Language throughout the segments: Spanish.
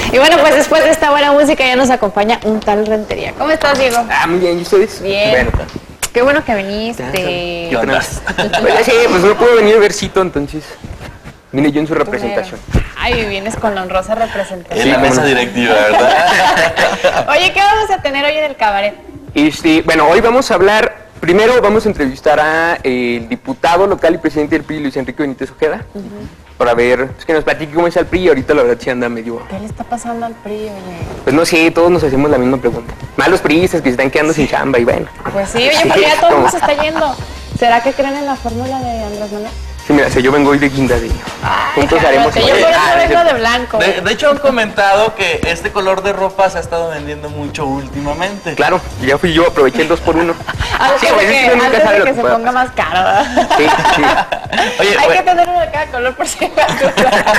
Y bueno, pues después de esta buena música ya nos acompaña un tal Rentería. ¿Cómo estás, Diego? Muy bien, ¿y ustedes? Bien. Bueno, Qué bueno que viniste. ¿qué onda? Pues sí, pues no puedo venir Versito, entonces vine yo en su representación. Ay, vienes con la honrosa representación. En la mesa directiva, ¿verdad? Oye, ¿qué vamos a tener hoy en el cabaret? Bueno, hoy vamos a hablar, primero vamos a entrevistar a el diputado local y presidente del PRI, Luis Enrique Benítez Ojeda, para ver, pues que nos platique cómo está el PRI. Ahorita la verdad sí anda medio... ¿Qué le está pasando al PRI, oye? Pues no sé, todos nos hacemos la misma pregunta. Malos priistas que se están quedando sin chamba y bueno. Pues sí, oye, porque ya todo el mundo se está yendo. ¿Será que creen en la fórmula de Andrés Manuel? Sí, mira, si yo vengo hoy de guindadillo. Juntos haremos... Yo por eso vengo de blanco. De hecho, han comentado que este color de ropa se ha estado vendiendo mucho últimamente. Claro, ya fui yo, aproveché el 2x1. Antes de que se ponga más caro, ¿verdad? Sí, sí. Oye, hay que tener uno de cada color por si acaso.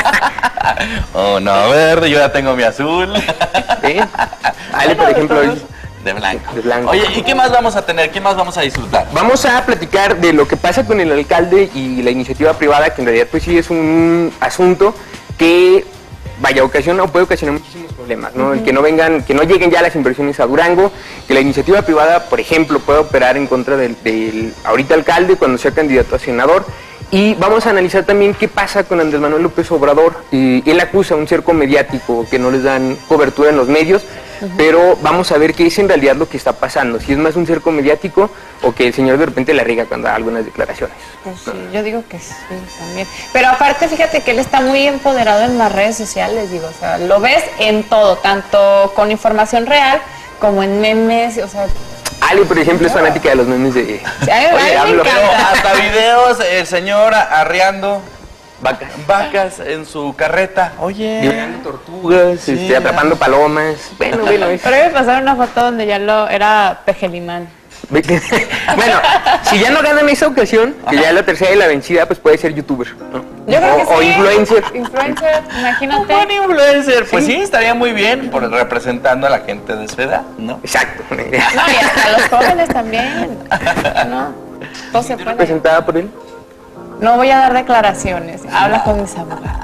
Oh, no, verde, yo ya tengo mi azul. ¿Sí? Ale, por ejemplo, hoy... De blanco. De blanco. Oye, ¿y qué más vamos a tener? ¿Qué más vamos a disfrutar? Vamos a platicar de lo que pasa con el alcalde y la iniciativa privada, que en realidad pues sí es un asunto que vaya ocasiona o puede ocasionar muchísimos problemas, ¿no? El que no vengan, que no lleguen ya las inversiones a Durango, que la iniciativa privada, por ejemplo, pueda operar en contra del ahorita alcalde cuando sea candidato a senador. Y vamos a analizar también qué pasa con Andrés Manuel López Obrador. Él acusa a un cerco mediático que no les dan cobertura en los medios, pero vamos a ver qué es en realidad lo que está pasando. Si es más un cerco mediático o que el señor de repente le riega cuando da algunas declaraciones. Pues sí, yo digo que sí, también. Pero aparte, fíjate que él está muy empoderado en las redes sociales, digo, o sea, lo ves en todo, tanto con información real como en memes, o sea... Ale, por ejemplo, es fanática de los memes de... Sí, a mí me Pero encanta. hasta videos, el señor arreando Vacas. vacas en su carreta. Oye. Violando tortugas, Sí, atrapando palomas. Bueno, es... Pero me pasaron una foto donde ya era Pejelimán. Bueno, si ya no ganan esa ocasión, que ya es la tercera y la vencida, pues puede ser youtuber, ¿no? Yo creo que O sí. influencer. Influencer, imagínate. Un influencer. Pues sí, estaría muy bien por representando a la gente de su edad, ¿no? Exacto. No, y hasta los jóvenes también. No, todo se puede. ¿Presentada por él? No voy a dar declaraciones. Habla con mis abogados.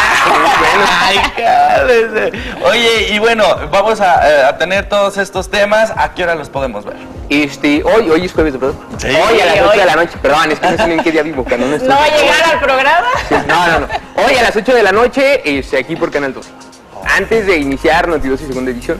Ay, cállese. Oye, y bueno, vamos a tener todos estos temas. ¿A qué hora los podemos ver? Hoy es jueves, ¿verdad? Sí. Hoy a las 8 hoy. de la noche. Perdón, es que no sé ni en qué día vivo, no estoy... ¿No va a llegar al programa? No. Hoy a las 8 de la noche, aquí por Canal 12. Antes de iniciar Notidosis segunda edición.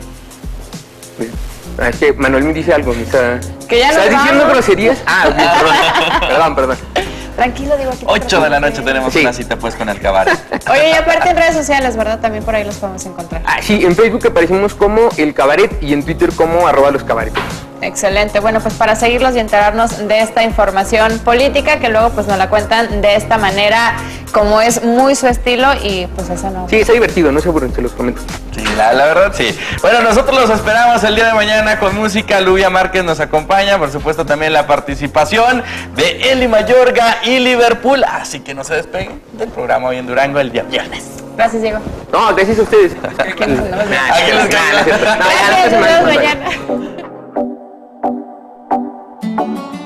Es que Manuel me dice algo, me está... Que ya nos ¿Estás diciendo vamos. groserías? Ok, perdón. Tranquilo, digo aquí. 8 de la noche tenemos una cita pues con el cabaret. Oye, y aparte en redes sociales, ¿verdad? También por ahí los podemos encontrar. Sí, en Facebook aparecemos como El Cabaret y en Twitter como @loscabareteros. Excelente. Bueno, pues para seguirlos y enterarnos de esta información política que luego pues nos la cuentan de esta manera, como es muy su estilo y pues eso no. Sí, está divertido, no se aburren, se los comento. Sí, la verdad sí. Bueno, nosotros los esperamos el día de mañana con música. Luvia Márquez nos acompaña, por supuesto también la participación de Eli Mayorga y Liverpool. Así que no se despeguen del programa hoy en Durango el día viernes. Gracias, Diego. No, gracias a ustedes. Que nos vemos mañana. Aquí los Gracias, nos vemos mañana.